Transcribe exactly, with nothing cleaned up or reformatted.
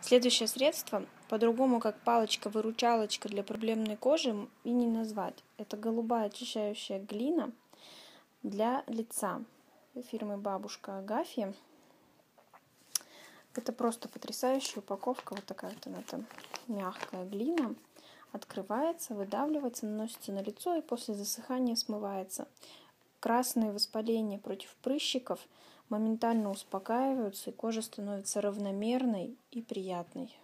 Следующее средство, по-другому как палочка-выручалочка для проблемной кожи, и не назвать. Это голубая очищающая глина для лица фирмы Бабушка Агафья. Это просто потрясающая упаковка. Вот такая вот она там мягкая глина. Открывается, выдавливается, наносится на лицо и после засыхания смывается. Красные воспаления против прыщиков моментально успокаиваются, и кожа становится равномерной и приятной.